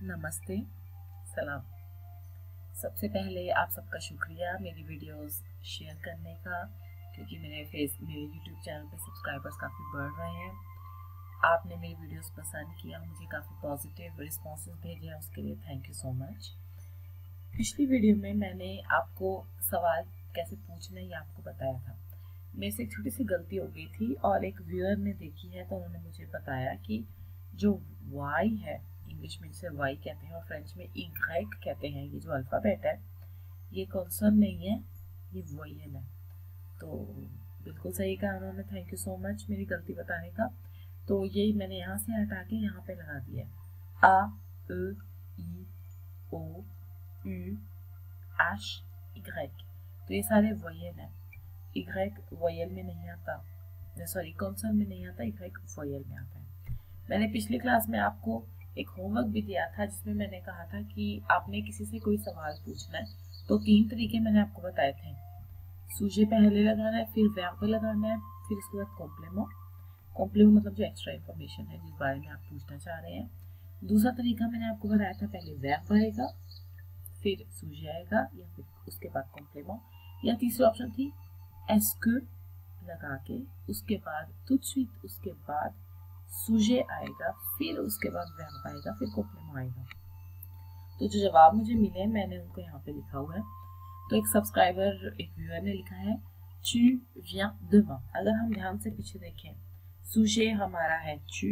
नमस्ते, सलाम। सबसे पहले आप सबका शुक्रिया मेरी वीडियोस शेयर करने का, क्योंकि मेरे यूट्यूब चैनल पे सब्सक्राइबर्स काफ़ी बढ़ रहे हैं। आपने मेरी वीडियोस पसंद किया, मुझे काफ़ी पॉजिटिव रिस्पॉन्सेज भेजे हैं, उसके लिए थैंक यू सो मच। पिछली वीडियो में मैंने आपको सवाल कैसे पूछना है ये आपको बताया था। मेरे से एक छोटी सी गलती हो गई थी और एक व्यूअर ने देखी है, तो उन्होंने मुझे बताया कि जो वाई है, इंग्लिश में जिसे वाई कहते हैं और फ्रेंच में इग्रेक कहते हैं, ये जो अल्फ़ाबेट है ये कॉन्सोनेंट नहीं है, ये वोयेल है। तो बिल्कुल सही कहा उन्होंने, थैंक यू सो मच मेरी गलती बताने का। तो यही मैंने यहाँ से हटा के यहाँ पे लगा दिया, आ, ई, ओ, यू, एच, इग्रेक। तो ये सारे वोयेल हैं। इग्रेक वोयेल में नहीं आता, सॉरी कॉन्सोनेंट में नहीं आता, इग्रेक वोयेल में आता है। मैंने पिछली क्लास में आपको एक होमवर्क भी दिया था, जिसमें मैंने कहा था कि आपने किसी से कोई सवाल पूछना है तो 3 तरीके मैंने आपको बताए थे। सूजे पहले लगाना है, फिर वर्ब लगाना है, फिर उसके बाद कॉम्प्लेमो। कॉम्प्लेमो मतलब जो एक्स्ट्रा इन्फॉर्मेशन है जिस बारे में आप पूछना चाह रहे हैं। दूसरा तरीका मैंने आपको बताया था, पहले वर्ब आएगा, फिर सूजे आएगा, या फिर उसके बाद कॉम्प्लेमो, या तीसरी ऑप्शन थी एस्के लगा के उसके बाद tout de suite उसके बाद सूजे आएगा, फिर उसके बाद वर्ब आएगा, फिर कॉम्प्लेमो आएगा। तो जो जवाब मुझे मिले मैंने उनको यहाँ पे लिखा हुआ है। तो एक सब्सक्राइबर, एक व्यूअर ने लिखा है tu viens demain। अगर हम ध्यान से पीछे देखें, सूजे हमारा है tu,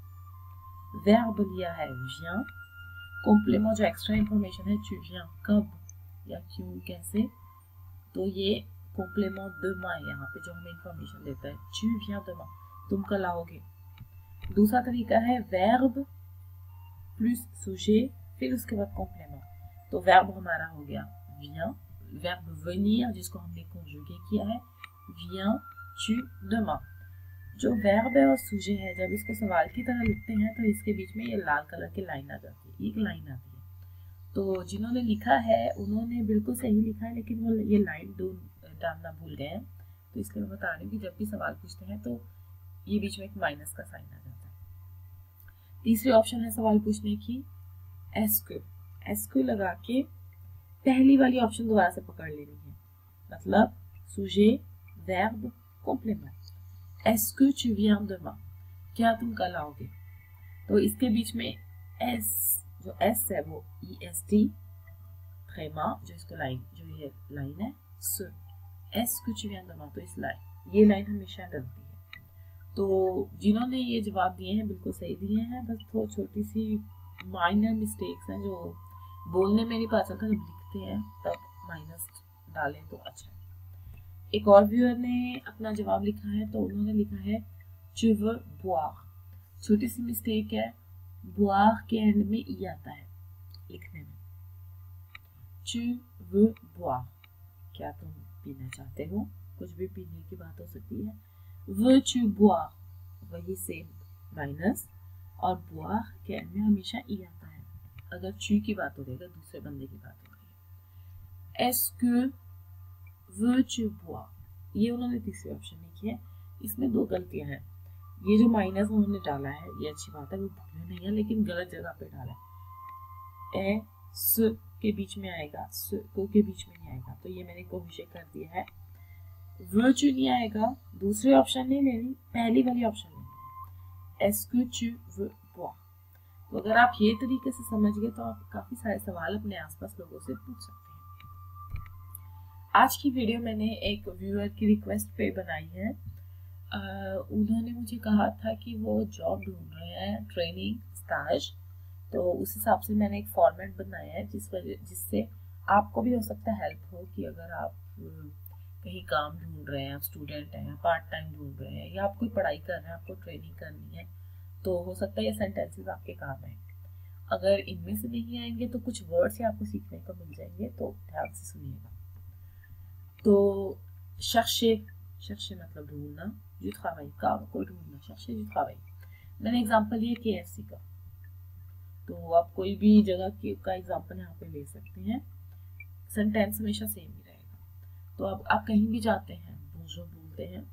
वर्ब लिया है viens, कॉम्प्लेमो जो एक्स्ट्रा इन्फॉर्मेशन है tu viens कब या क्यों कैसे, तो ये कॉम्प्लेमो demain है, यहाँ पे जो हमें इन्फॉर्मेशन देता है tu viens demain, तुम कल आओगे। दूसरा तरीका है वर्ब प्लस सूजे, फिर उसके बाद कॉम्प्लेमो। तो वर्ब हमारा हो गया viens, वर्ब venir जिसको हमने conjugué किया है viens tu demain। जो वर्ब है और सूजे है, जब इसको सवाल की तरह लिखते हैं तो इसके बीच में ये लाल कलर की लाइन आ जाती है, एक लाइन आती है। तो जिन्होंने लिखा है उन्होंने बिल्कुल सही लिखा है, लेकिन वो ये लाइन डालना भूल गए हैं। तो इसलिए मैं बता रही हूँ कि जब भी सवाल पूछते हैं तो ये बीच में एक माइनस का साइन आ जाता है। तीसरी ऑप्शन है सवाल पूछने की एस्के। एस्के लगा के पहली वाली ऑप्शन दोबारा से पकड़ लेनी है, मतलब सूजे वर्ब कॉम्प्लेमो। एस्के tu viens demain, क्या तुम कल आओगे। तो इसके बीच में एस, जो एस है वो ई एस टी, ट्रेमा जो इसको लाइन, जो ये लाइन है स, एस्के tu viens demain, तो इस लाइन, ये लाइन हमेशा डलती है। तो जिन्होंने ये जवाब दिए हैं बिल्कुल सही दिए हैं, बस थोड़ी छोटी सी माइनर मिस्टेक्स हैं, जो बोलने में नहीं पता चलता, जब लिखते हैं तब माइनस डालें तो अच्छा है। एक और व्यूअर ने अपना जवाब लिखा है, तो उन्होंने लिखा है tu veux boire। छोटी सी मिस्टेक है, boire के एंड में ई आता है लिखने में। tu veux boire, क्या तुम पीना चाहते हो, कुछ भी पीने की बात हो सकती है। veux-tu boire, वही सेम माइनस, और boire के एंड में हमेशा ई आता है अगर tu की बात हो रही है, दूसरे बंदे की बात हो रही है। est-ce que veux-tu boire, ये उन्होंने तीसरी ऑप्शन लिखी है। इसमें दो गलतियां हैं, ये जो माइनस उन्होंने डाला है ये अच्छी बात है, वो भूलना नहीं है, लेकिन गलत जगह पे डाला है। ए स के बीच में आएगा, स को के बीच में नहीं आएगा, तो ये मैंने कोशिश कर दिया है। वर्चू नहीं आएगा, दूसरी ऑप्शन नहीं लेनी, पहली वाली ऑप्शन लेनी, एस्के tu veux boire। तो अगर आप ये तरीके से समझ गए तो आप काफी सारे सवाल अपने आसपास लोगों से पूछ सकते हैं। आज की वीडियो मैंने एक व्यूअर की रिक्वेस्ट पे बनाई है। उन्होंने मुझे कहा था कि वो जॉब ढूंढ रहे हैं, ट्रेनिंग स्टाज, तो उस हिसाब से मैंने एक फॉर्मेट बनाया है जिससे आपको भी हो सकता है हेल्प हो, कि अगर आप कहीं काम ढूंढ रहे हैं, आप स्टूडेंट हैं, पार्ट टाइम ढूंढ रहे हैं, या आप कोई पढ़ाई कर रहे हैं, आपको ट्रेनिंग करनी है, तो हो सकता है ये सेंटेंसेस आपके काम आए। अगर इनमें से नहीं आएंगे तो कुछ वर्ड्स ही आपको सीखने को मिल जाएंगे, तो ध्यान से सुनिएगा। तो chercher मतलब ढूंढना, du travail काम को ढूंढना, chercher du travail। मैंने एग्जांपल लिया KFC का, तो आप कोई भी जगह का एग्जांपल यहाँ पे ले सकते हैं, सेंटेंस हमेशा सेम ही रहेगा। तो अब आप कहीं भी जाते हैं, बोंजोर बोलते हैं,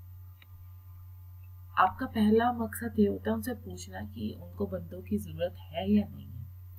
आपका पहला मकसद ये होता है उनसे पूछना कि उनको बंदों की जरूरत है या नहीं है।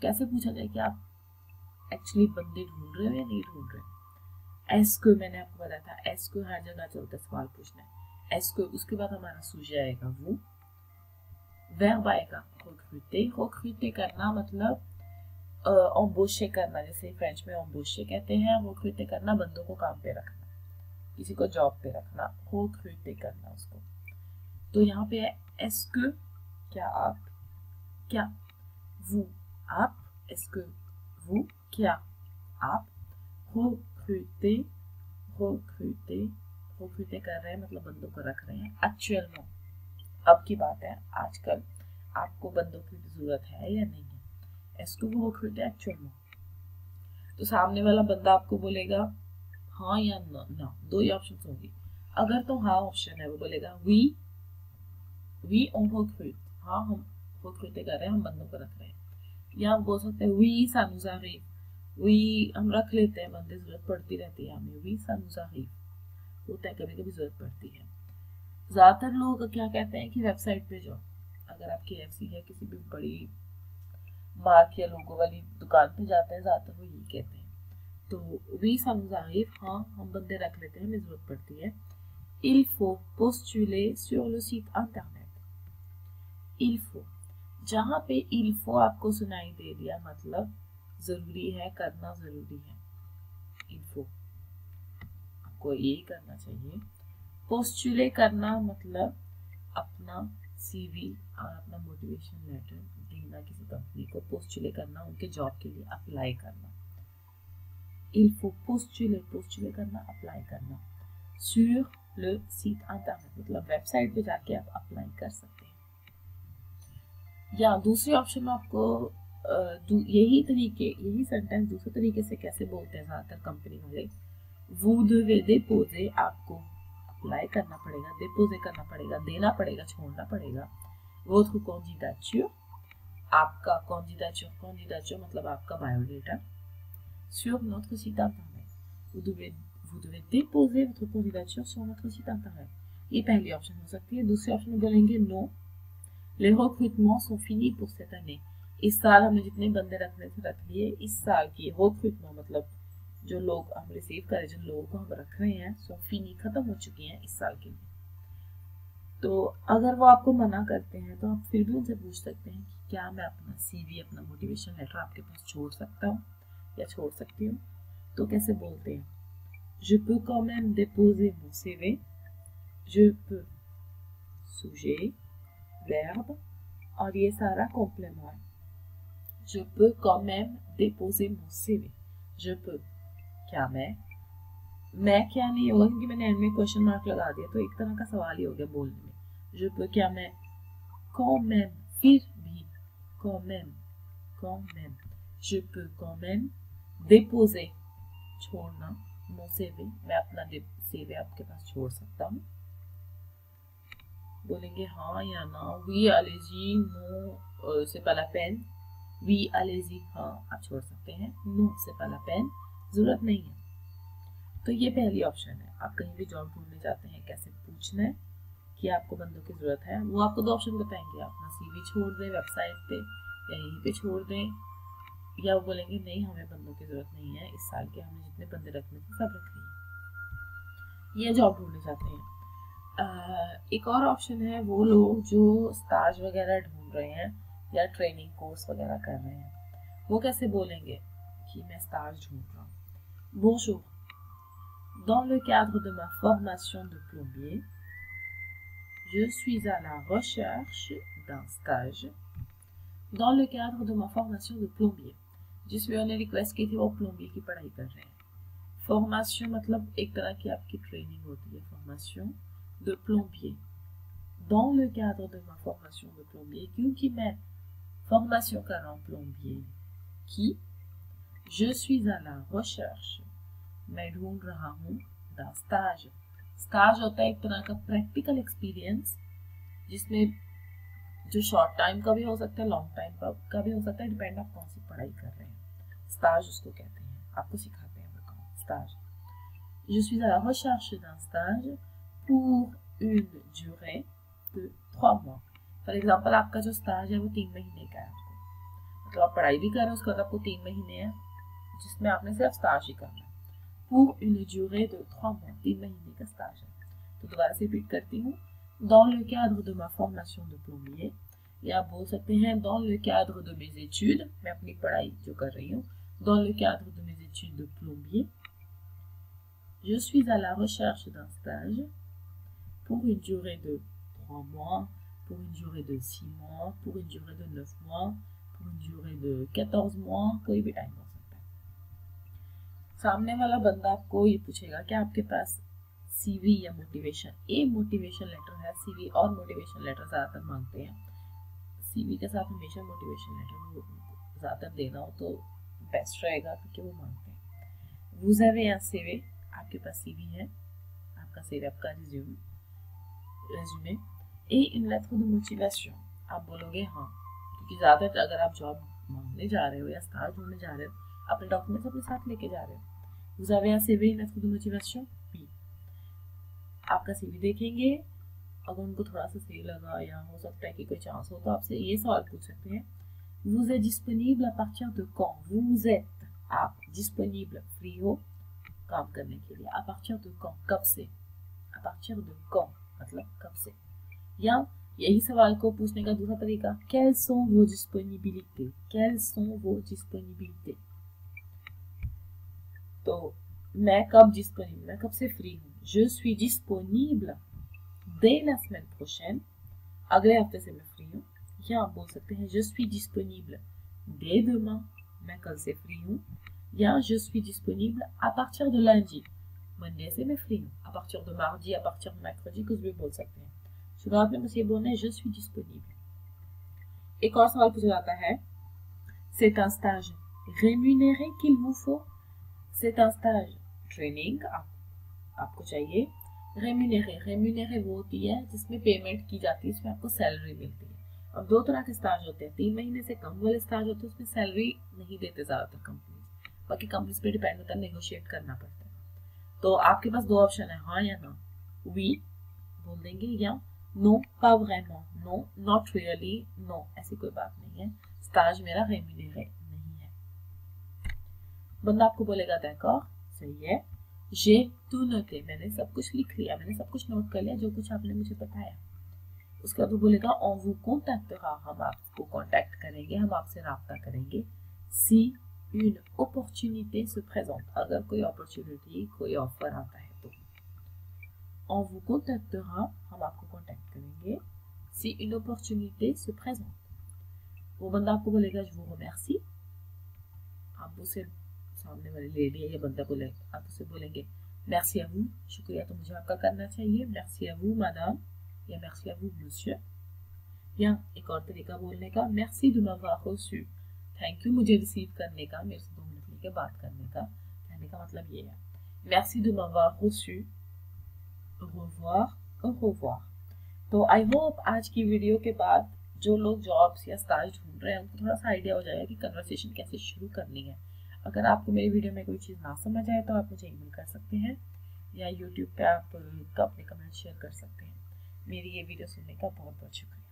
कैसे पूछा जाए कि आप एक्चुअली बंदे ढूंढ रहे हो या नहीं ढूंढ रहे। एस्को मैंने आपको बताया था, एस्को हर जगह चलता है सवाल पूछना है। एस्को, उसके बाद हमारा सुjet आएगा वो, वर्ब आएगा recruter। recruter करना मतलब embaucher करना, जैसे फ्रेंच में embaucher कहते हैं। recruter करना बंदों को काम पे रखना, किसी को जॉब पे रखना, recruter करना उसको। तो यहाँ पे है एस्को, क्या आप, क्या vous, आप, एस्को vous, क्या आप, recruter, recruter, recruter कर रहे हैं मतलब बंदों को रख रहे हैं। एक्चुअल अब की बात है, आजकल आपको बंदों की जरूरत है या नहीं है। इसको वो recruiter एक्चुअल में, तो सामने वाला बंदा आपको बोलेगा हाँ या ना, दो ही ऑप्शन होंगे। अगर तो हाँ ऑप्शन है, वो बोलेगा वी ऑन recruit, हाँ हम recruit कर रहे हैं, हम बंदों को रख रहे हैं। या आप बोल सकते हैं we ça nous arrive, we हम रख लेते हैं बंदे, जरूरत पड़ती रहती है हमें, वी ça nous arrive, होता है कभी कभी जरूरत पड़ती है। ज्यादातर लोग क्या कहते हैं कि वेबसाइट पे जाओ, अगर आप KFC या किसी भी बड़ी मार्क या लोगो वाली दुकान पे जाते हैं, ज्यादातर वो यही कहते हैं। तो वी ça nous arrive, हाँ हम बंदे रख लेते हैं, हमें जरूरत पड़ती है। Il faut postuler sur le site internet, il faut, जहाँ पे il faut आपको सुनाई दे दिया मतलब जरूरी है, करना जरूरी है। il faut आपको यही करना चाहिए। पोस्टुले करना मतलब अपना CV और अपना मोटिवेशन लेटर देना किसी कंपनी को, पोस्टुले करना उनके जॉब के लिए अप्लाई करना। il faut postuler, पोस्टुले करना, अप्लाई करना। sur le site internet मतलब वेबसाइट पे जाके आप अप्लाई कर सकते हैं। या दूसरी ऑप्शन में आपको यही सेंटेंस दूसरे तरीके से कैसे बोलते हैं ज्यादातर कंपनी वाले, vous devez déposer, आपको अप्लाई करना पड़ेगा, déposer करना पड़ेगा, देना पड़ेगा, छोड़ना पड़ेगा। votre candidature, आपका candidature मतलब आपका biodata, sur notre site internet, vous devez déposer votre candidature sur notre site internet। ये पहली ऑप्शन हो सकती है। दूसरी ऑप्शन में बोलेंगे no, les recrutements sont finis pour cette année, इस साल हमने जितने बंदे रखने थे रख लिए, इस साल की recrutement मतलब जो लोग हम रिसीव करें, जिन लोगों को हम रख रहे हैं, सो फिनी खत्म हो चुकी हैं इस साल के लिए। तो अगर वो आपको मना करते हैं तो आप फिर भी उनसे पूछ सकते हैं कि क्या मैं अपना CV, अपना मोटिवेशन लेटर आपके पास छोड़ सकता हूँ या छोड़ सकती हूँ। तो कैसे बोलते हैं, je peux quand même déposer mon CV, je peux, sujet, verbe और ये सारा कॉम्प्लीमेंट है। je peux quand même déposer mon CV, je peux, क्या मैं क्या नहीं होगा क्योंकि मैंने एंड में क्वेश्चन मार्क लगा दिया, तो एक तरह का सवाल ही हो गया बोलने में। je peux, क्या मैं, quand même, फिर भी, quand même, je peux quand même déposer, छोड़ना, mon CV, मैं अपना CV आपके पास छोड़ सकता हूँ। बोलेंगे हाँ या ना, oui allez-y, non c'est pas la peine, oui allez-y, हाँ आप छोड़ सकते हैं, non c'est pas la peine, जरूरत नहीं है। तो ये पहली ऑप्शन है। आप कहीं भी जॉब ढूंढने जाते हैं, कैसे पूछना है कि आपको बंदों की जरूरत है, वो आपको दो ऑप्शन बताएंगे, अपना CV छोड़ दें वेबसाइट पे या यहीं पे छोड़ दें, या वो बोलेंगे नहीं हमें बंदों की जरूरत नहीं है, इस साल के हमने जितने बंदे रखने थे सब रख लिए। ये जॉब ढूंढने जाते हैं। एक और ऑप्शन है वो लोग जो स्टाज वगैरह ढूंढ रहे हैं या ट्रेनिंग कोर्स वगैरह कर रहे हैं, वो कैसे बोलेंगे कि मैं स्टाज ढूंढ रहा हूँ। Bonjour, dans le cadre de ma formation de plombier, je suis à la recherche d'un stage dans le cadre de ma formation de plombier, जिसमें उन्होंने रिक्वेस्ट की थी वो प्लम्बियर की पढ़ाई कर रहे हैं। फॉर्मेशन मतलब एक तरह की आपकी ट्रेनिंग होती है, formation de plombier, dans le cadre de ma formation de plombier, क्योंकि मैं फॉर्मेशन कर रहा हूँ प्लम्बियर की, je suis à la recherche, मैं ढूंढ रहा हूँ, d'un stage, स्टाज होता है एक तरह का प्रैक्टिकल एक्सपीरियंस, जिसमें जो शॉर्ट टाइम का भी हो सकता है, लॉन्ग टाइम का भी हो सकता है, डिपेंड आप कौन सी पढ़ाई कर रहे हैं। स्टाज उसको कहते हैं, आपको सिखाते हैं वो काम, स्टाज। Je suis à la recherche d'un stage pour une durée de 3 mois। For example आपका जो स्टाज है वो 3 महीने का है, आपको तो आप पढ़ाई भी कर रहे हैं, उसके बाद आपको 3 महीने हैं जिसमें आपने सिर्फ स्टाज ही करना है। pour une durée de 3 mois, 3 महीने का स्टाज है। तो दोबारा से रिपीट करती हूँ, dans le cadre de ma formation de plombier, या आप बोल सकते हैं dans le cadre de mes études, मैं अपनी पढ़ाई जो कर रही हूँ, dans le cadre de mes études de plombier, je suis à la recherche d'un stage pour une durée de 3 mois, pour une durée de 6 mois, pour une durée de 9 mois, pour une durée de 14 mois, कोई भी time हो सकता है। सामने वाला बंदा आपको ये पूछेगा कि आपके पास सीवी या मोटिवेशन लेटर है। सीवी और मोटिवेशन लेटर ज़्यादातर मांगते हैं। सीवी के साथ हमेशा मोटिवेशन लेटर ज़्यादातर देना हो तो बेस्ट रहेगा, क्योंकि वो मांगते हैं। vous avez un CV, आपके पास सीवी है, आपका CV, आपका resume et une lettre de motivation, आप बोलोगे हाँ, क्योंकि ज़्यादातर अगर आप जॉब मांगने जा रहे हो या स्टार्ट होने जा रहे हो, अपने डॉक्यूमेंट्स अपने साथ लेके जा रहे हो। vous avez un CV, une lettre de motivation, oui। आपका CV देखेंगे, अगर उनको थोड़ा सा सही लगा या हो सकता है कि कोई चांस हो, तो आपसे ये सवाल पूछ सकते हैं, vous êtes disponible à partir de quand? vous êtes, आप disponible, फ्री हो काम करने के लिए, à partir de quand, कब से, à partir de quand मतलब कब से। या यही सवाल को पूछने का दूसरा तरीका, quelles sont vos disponibilités, quelles sont vos disponibilités। तो मैं कब disponible, मैं कब से फ्री हूँ, je suis disponible dès la semaine prochaine, अगले हफ्ते से मैं फ्री हूँ। या आप बोल सकते हैं je suis disponible dès demain, मैं कल से फ्री हूँ। या je suis disponible à partir de lundi, Monday से मैं फ्री हूँ। à partir de mardi, à partir de mercredi, कुछ भी बोल सकते हैं। शुरुआत में बस ये बोलना है je suis disponible। एक और सवाल पूछा जाता है, c'est un stage rémunéré qu'il vous faut, c'est un stage training आपको चाहिए। रेम्यूनरे वो होती है जिसमें पेमेंट की जाती है, इसमें आपको सैलरी मिलती है। अब दो तरह के स्टाज होते हैं, 3 महीने से कम वाले स्टाज होते हैं, उसमें सैलरी नहीं देते ज़्यादातर कंपनी, बाकी कंपनीज पे डिपेंड होता है, नेगोशिएट करना पड़ता है। तो आपके पास 2 ऑप्शन है, हाँ या ना। वी बोल देंगे या no, pas vraiment, no, not really, no, ऐसी कोई बात नहीं है, स्टाज मेरा रेम्यूनरे नहीं है। बंदा आपको बोलेगा d'accord, सही है, j'ai tout noté, मैंने सब कुछ लिख लिया, मैंने सब कुछ नोट कर लिया जो कुछ आपने मुझे बताया। उसके बाद वो बोलेगा on vous contactera, हम आपको कांटेक्ट करेंगे, हम आपसे राब्ता करेंगे, si une opportunité se présente, अगर कोई अपॉर्चुनिटी, कोई ऑफर आता है तो। on vous contactera, हम आपको कांटेक्ट करेंगे, si une opportunité se présente। वो बंदा आपको बोलेगा je vous remercie, आप उसे सामने वाली लेडी है या बंदा बोले, आप उसे बोलेंगे merci à vous, शुक्रिया तो मुझे आपका करना चाहिए, merci à vous madame या merci à vous monsieur। या एक और तरीका बोलने का, merci de m'avoir reçu, thank you मुझे रिसीव करने का, मेरे से 2 मिनट लेके बात करने का। कहने का मतलब ये है, merci de m'avoir reçu, au revoir, au revoir। तो आई होप आज की वीडियो के बाद जो लोग जॉब्स या स्टाज ढूंढ रहे हैं उनको थोड़ा सा आइडिया हो जाएगा कि कन्वर्सेशन कैसे शुरू करनी है। अगर आपको मेरी वीडियो में कोई चीज़ ना समझ आए तो आप मुझे ईमेल कर सकते हैं या यूट्यूब पे आप अपने कमेंट शेयर कर सकते हैं। मेरी ये वीडियो सुनने का बहुत बहुत शुक्रिया।